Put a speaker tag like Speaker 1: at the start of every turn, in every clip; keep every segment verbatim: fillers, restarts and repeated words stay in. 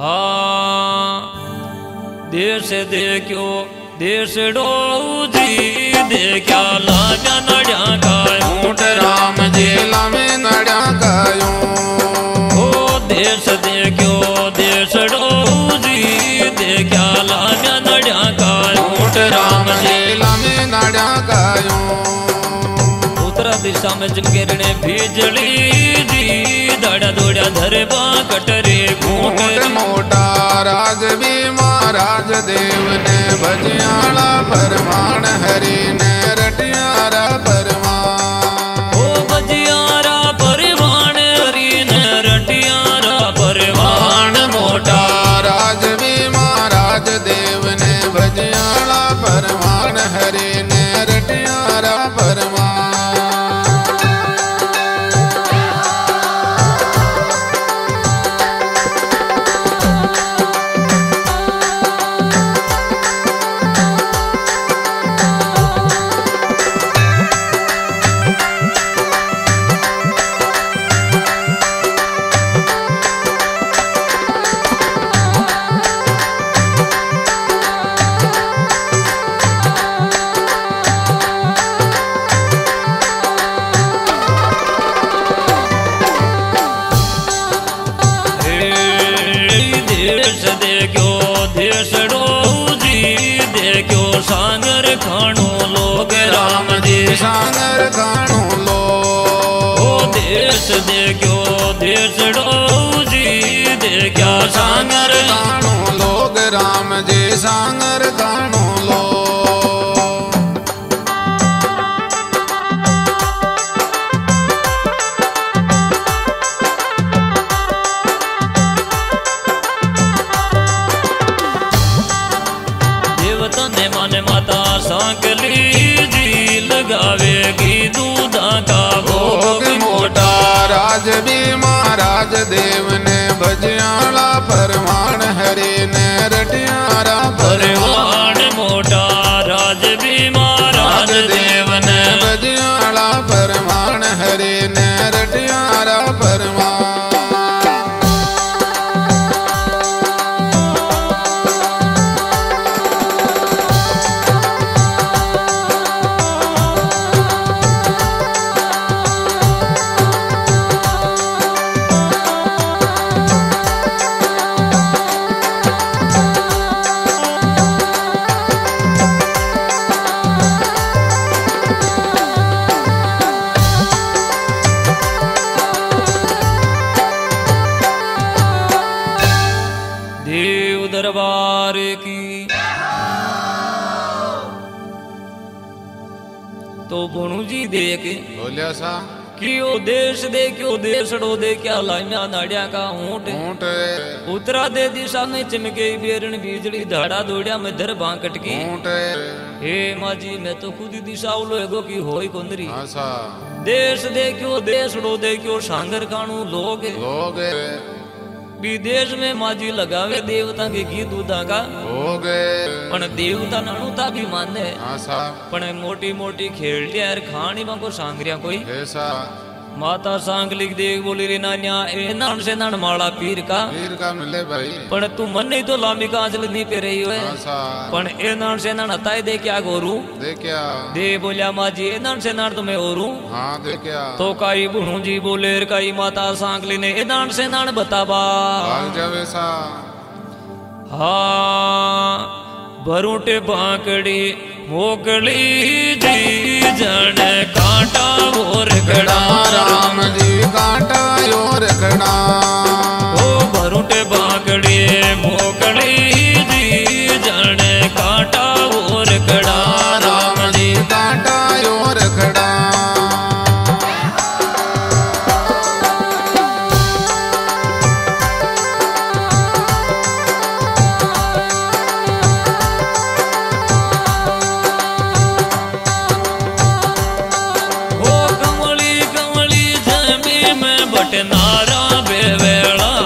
Speaker 1: हाँ देश देखो देश जी देखा लाजा नड़ा गायो
Speaker 2: ऊंट राम जी लामे नड़ा गायो
Speaker 1: ओ देश देखो देश जी देखा लाजा नड़ा गायो
Speaker 2: ऊंट राम जी लामे नड़ा गायो
Speaker 1: उत्तरा दिशा में चमकेरने बिजली जी दड़ा दौड़ा धरबा कटरे
Speaker 2: ऊंट मोटा राज भी महाराज देव ने भजियाला परमाण हरि ने रटियारा परमाण
Speaker 1: ओ भजियारा परमाण हरि ने रटियारा परमाण
Speaker 2: मोटा राज भी महाराज देव ने भजियाला परमाण हरि ने रटियारा परमाण
Speaker 1: सांगर खाणो लोग राम जी
Speaker 2: सांगर खाणो लो
Speaker 1: ओ देश देखो देश जी देखा
Speaker 2: सांगर खाणो लोग राम जी सांगर खाणो लो
Speaker 1: देवता ने माने माता सांकली जी लगावेगी दूधा का भोग
Speaker 2: मोटा राज भी महाराज देव ने भजियाला परमाण हरि ने रटियारा
Speaker 1: परमाण मोटा राज भी महाराज देव ने
Speaker 2: भजियाला परमाण हरि ने रटियारा परमाण
Speaker 1: दरबार की तो बोनू जी देख
Speaker 2: बोलिया सा
Speaker 1: कि ओ देश दे क्यों देश डो दे क्या लाइया नाड़िया का ऊंट
Speaker 2: ऊंट
Speaker 1: उत्तरा दे दिशा में चमके बेरन बिजली धाड़ा दौड़िया में धर बांकट की
Speaker 2: ऊंट
Speaker 1: हे माँ जी मैं तो खुद ही दिशा उलो की होई कुंदरी
Speaker 2: आसा
Speaker 1: देश दे क्यों देश डो दे क्यों सांगर कानू लोग
Speaker 2: लोग
Speaker 1: विदेश में माजी लगावे देवता के घी दूधा का
Speaker 2: हो गए
Speaker 1: पण देवता नानुता भी माने
Speaker 2: आसा
Speaker 1: पण मोटी मोटी खेलटिया यार खानी में को सांगरिया कोई
Speaker 2: ऐसा
Speaker 1: माता सांगलिक देख बोली रे नान्या ए नान से नान माला पीर का
Speaker 2: पीर का मिले भाई
Speaker 1: पण तू मन नहीं तो लामी का आंचल नहीं पे रही है
Speaker 2: आसा
Speaker 1: पण ए नान से नान हताई दे क्या गोरू
Speaker 2: दे क्या
Speaker 1: दे बोलिया माजी ए नान से नान तुम्हें ओरू
Speaker 2: हाँ दे क्या
Speaker 1: तो काई बुढ़ू जी बोले काई माता सांगली ने ए नान से नान बताबा
Speaker 2: भाग जावे सा
Speaker 1: हाँ भरूटे बांकड़ी मोकली जी जन कांटा और खड़ा
Speaker 2: राम जी कांटा और खड़ा
Speaker 1: ओ भरूटे बांकड़ी मोकली जी जन कांटा और खड़ा
Speaker 2: राम जी कांटा और खड़ा
Speaker 1: नारा बेवेला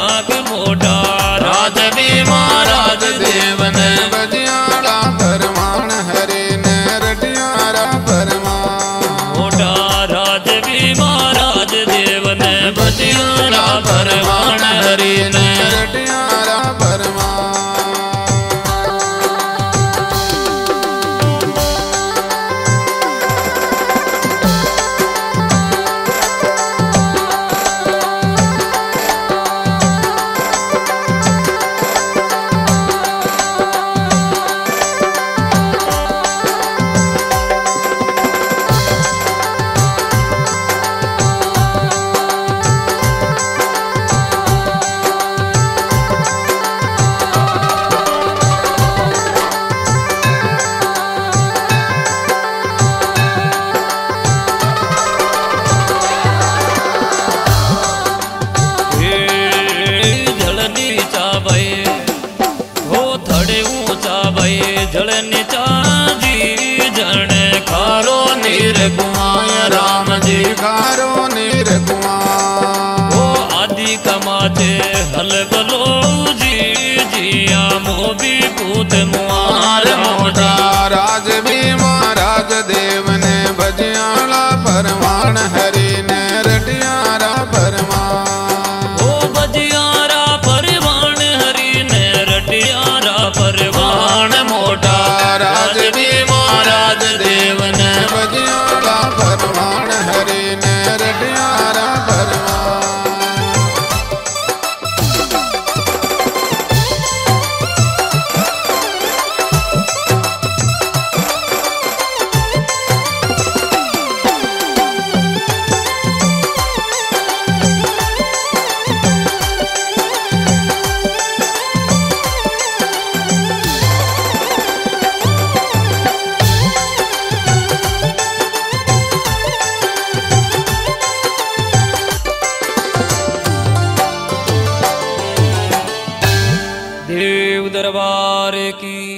Speaker 2: खारो नीर कुआं।
Speaker 1: ओ आदि कमाते हल बलो जी जिया मोबी पूत मुआर
Speaker 2: मोटा राज भी महाराज देव ने बजियाला परवान हरि ने रटियारा परवान।
Speaker 1: ओ बजियारा परवान हरि ने रटियारा परवान। मोटा
Speaker 2: राज भी महाराज देव ने बजियाला परवान हरि ने रटियारा परवान।
Speaker 1: देव दरबार की